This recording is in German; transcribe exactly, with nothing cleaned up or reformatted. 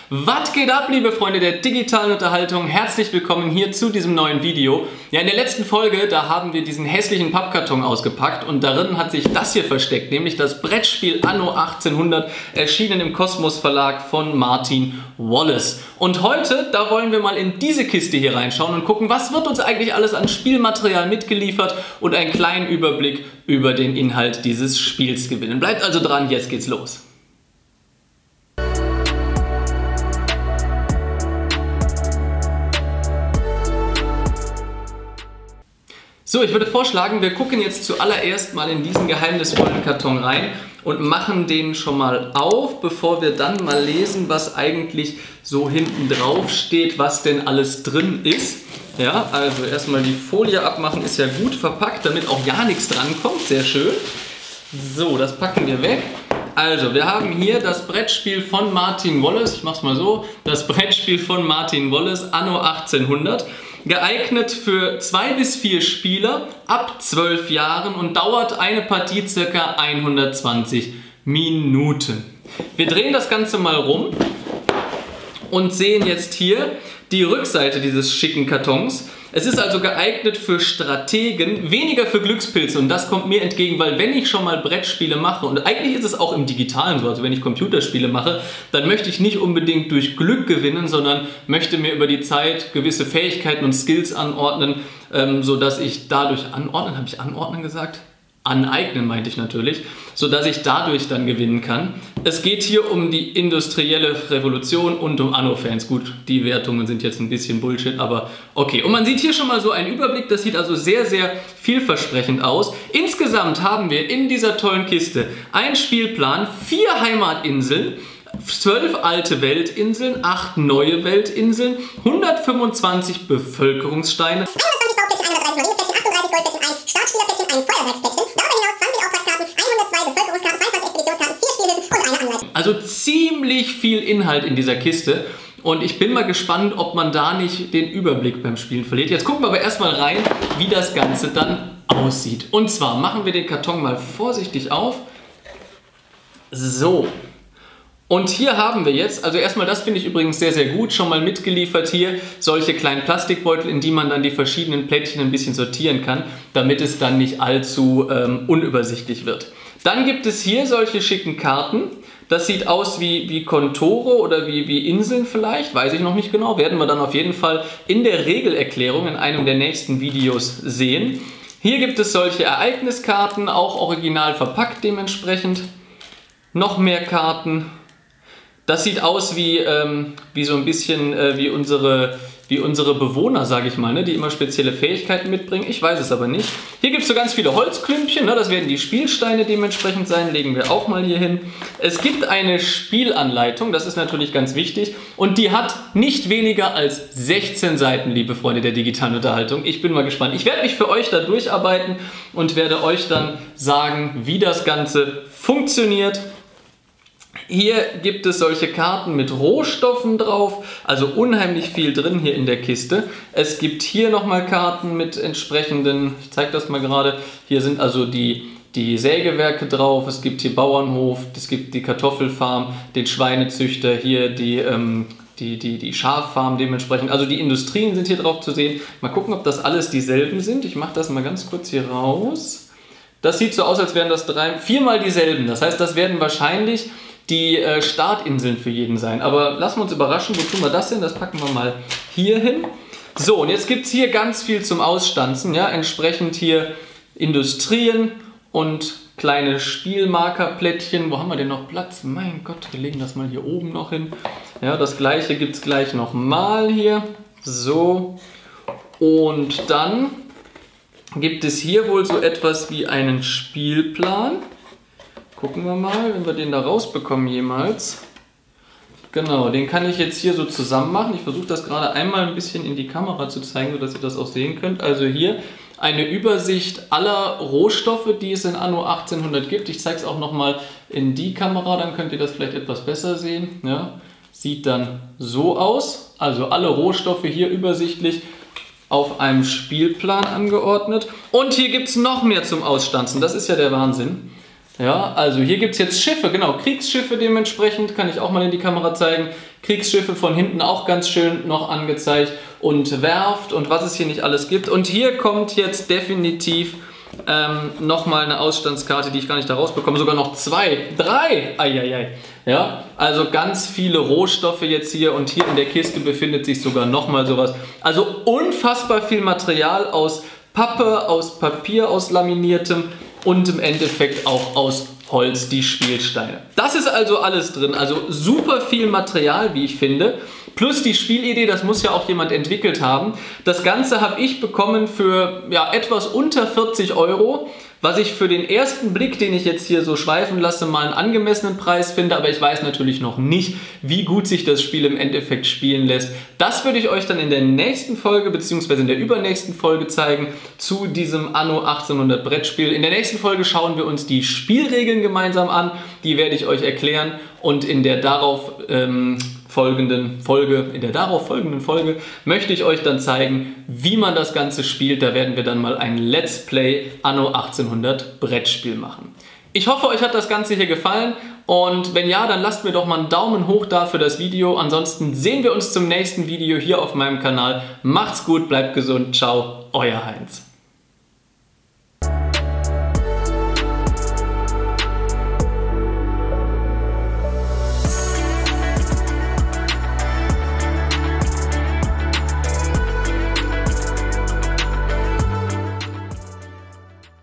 Was geht ab, liebe Freunde der digitalen Unterhaltung? Herzlich willkommen hier zu diesem neuen Video. Ja, in der letzten Folge, da haben wir diesen hässlichen Pappkarton ausgepackt und darin hat sich das hier versteckt, nämlich das Brettspiel Anno achtzehnhundert, erschienen im Kosmos Verlag von Martin Wallace. Und heute, da wollen wir mal in diese Kiste hier reinschauen und gucken, was wird uns eigentlich alles an Spielmaterial mitgeliefert und einen kleinen Überblick über den Inhalt dieses Spiels gewinnen. Bleibt also dran, jetzt geht's los. So, ich würde vorschlagen, wir gucken jetzt zuallererst mal in diesen geheimnisvollen Karton rein und machen den schon mal auf, bevor wir dann mal lesen, was eigentlich so hinten drauf steht, was denn alles drin ist. Ja, also erstmal die Folie abmachen, ist ja gut verpackt, damit auch ja nichts drankommt, sehr schön. So, das packen wir weg. Also, wir haben hier das Brettspiel von Martin Wallace, ich mach's mal so, das Brettspiel von Martin Wallace, Anno achtzehnhundert. Geeignet für zwei bis vier Spieler ab zwölf Jahren und dauert eine Partie ca. hundertzwanzig Minuten. Wir drehen das Ganze mal rum und sehen jetzt hier die Rückseite dieses schicken Kartons. Es ist also geeignet für Strategen, weniger für Glückspilze, und das kommt mir entgegen, weil wenn ich schon mal Brettspiele mache, und eigentlich ist es auch im Digitalen so, also wenn ich Computerspiele mache, dann möchte ich nicht unbedingt durch Glück gewinnen, sondern möchte mir über die Zeit gewisse Fähigkeiten und Skills anordnen, ähm, sodass ich dadurch anordnen, habe ich anordnen gesagt? Aneignen meinte ich natürlich, sodass ich dadurch dann gewinnen kann. Es geht hier um die industrielle Revolution und um Anno-Fans. Gut, die Wertungen sind jetzt ein bisschen Bullshit, aber okay. Und man sieht hier schon mal so einen Überblick, das sieht also sehr, sehr vielversprechend aus. Insgesamt haben wir in dieser tollen Kiste einen Spielplan, vier Heimatinseln, zwölf alte Weltinseln, acht neue Weltinseln, hundertfünfundzwanzig Bevölkerungssteine, einhundertzwanzig Bauplättchen, einhundertdreißig Marineplättchen, achtunddreißig Goldplättchen, ein Startspielerplättchen, ein Feuerwerksplättchen, darüber hinaus zwanzig Auftragskarten, hundertzwei Bevölkerungskarten, zweiundzwanzig Expeditionskarten, vier Spielhilfen und eine Anleitung. Also ziemlich viel Inhalt in dieser Kiste. Und ich bin mal gespannt, ob man da nicht den Überblick beim Spielen verliert. Jetzt gucken wir aber erstmal rein, wie das Ganze dann aussieht. Und zwar machen wir den Karton mal vorsichtig auf. So. Und hier haben wir jetzt, also erstmal, das finde ich übrigens sehr, sehr gut, schon mal mitgeliefert hier, solche kleinen Plastikbeutel, in die man dann die verschiedenen Plättchen ein bisschen sortieren kann, damit es dann nicht allzu ähm, unübersichtlich wird. Dann gibt es hier solche schicken Karten. Das sieht aus wie, wie Kontore oder wie, wie Inseln vielleicht, weiß ich noch nicht genau, werden wir dann auf jeden Fall in der Regelerklärung in einem der nächsten Videos sehen. Hier gibt es solche Ereigniskarten, auch original verpackt dementsprechend. Noch mehr Karten. Das sieht aus wie, ähm, wie so ein bisschen äh, wie, unsere, wie unsere Bewohner, sage ich mal, ne, die immer spezielle Fähigkeiten mitbringen. Ich weiß es aber nicht. Hier gibt es so ganz viele Holzklümpchen, ne, das werden die Spielsteine dementsprechend sein, legen wir auch mal hier hin. Es gibt eine Spielanleitung, das ist natürlich ganz wichtig, und die hat nicht weniger als sechzehn Seiten, liebe Freunde der digitalen Unterhaltung. Ich bin mal gespannt. Ich werde mich für euch da durcharbeiten und werde euch dann sagen, wie das Ganze funktioniert. Hier gibt es solche Karten mit Rohstoffen drauf, also unheimlich viel drin hier in der Kiste. Es gibt hier nochmal Karten mit entsprechenden, ich zeige das mal gerade, hier sind also die, die Sägewerke drauf, es gibt hier Bauernhof, es gibt die Kartoffelfarm, den Schweinezüchter, hier die, ähm, die, die, die Schaffarm dementsprechend, also die Industrien sind hier drauf zu sehen. Mal gucken, ob das alles dieselben sind. Ich mache das mal ganz kurz hier raus. Das sieht so aus, als wären das drei, viermal dieselben, das heißt, das werden wahrscheinlich die äh, Startinseln für jeden sein. Aber lassen wir uns überraschen, wo tun wir das hin? Das packen wir mal hier hin. So, und jetzt gibt es hier ganz viel zum Ausstanzen. Ja? Entsprechend hier Industrien und kleine Spielmarkerplättchen. Wo haben wir denn noch Platz? Mein Gott, wir legen das mal hier oben noch hin. Ja, das gleiche gibt es gleich nochmal hier. So. Und dann gibt es hier wohl so etwas wie einen Spielplan. Gucken wir mal, wenn wir den da rausbekommen jemals. Genau, den kann ich jetzt hier so zusammen machen. Ich versuche das gerade einmal ein bisschen in die Kamera zu zeigen, sodass ihr das auch sehen könnt. Also hier eine Übersicht aller Rohstoffe, die es in Anno achtzehnhundert gibt. Ich zeige es auch nochmal in die Kamera, dann könnt ihr das vielleicht etwas besser sehen. Ja, sieht dann so aus. Also alle Rohstoffe hier übersichtlich auf einem Spielplan angeordnet. Und hier gibt es noch mehr zum Ausstanzen. Das ist ja der Wahnsinn. Ja, also hier gibt es jetzt Schiffe, genau, Kriegsschiffe dementsprechend, kann ich auch mal in die Kamera zeigen. Kriegsschiffe von hinten auch ganz schön noch angezeigt und Werft und was es hier nicht alles gibt. Und hier kommt jetzt definitiv ähm, nochmal eine Ausstandskarte, die ich gar nicht da rausbekomme, sogar noch zwei, drei, eieiei. Ja, also ganz viele Rohstoffe jetzt hier und hier in der Kiste befindet sich sogar nochmal sowas. Also unfassbar viel Material aus Pappe, aus Papier, aus laminiertem und im Endeffekt auch aus Holz, die Spielsteine. Das ist also alles drin, also super viel Material, wie ich finde. Plus die Spielidee, das muss ja auch jemand entwickelt haben. Das Ganze habe ich bekommen für ja, etwas unter vierzig Euro, was ich für den ersten Blick, den ich jetzt hier so schweifen lasse, mal einen angemessenen Preis finde. Aber ich weiß natürlich noch nicht, wie gut sich das Spiel im Endeffekt spielen lässt. Das würde ich euch dann in der nächsten Folge bzw. in der übernächsten Folge zeigen zu diesem Anno achtzehnhundert Brettspiel. In der nächsten Folge schauen wir uns die Spielregeln gemeinsam an. Die werde ich euch erklären und in der darauf ähm, folgenden Folge, in der darauf folgenden Folge möchte ich euch dann zeigen, wie man das Ganze spielt. Da werden wir dann mal ein Let's Play Anno achtzehnhundert Brettspiel machen. Ich hoffe, euch hat das Ganze hier gefallen und wenn ja, dann lasst mir doch mal einen Daumen hoch da für das Video. Ansonsten sehen wir uns zum nächsten Video hier auf meinem Kanal. Macht's gut, bleibt gesund, ciao, euer Heinz.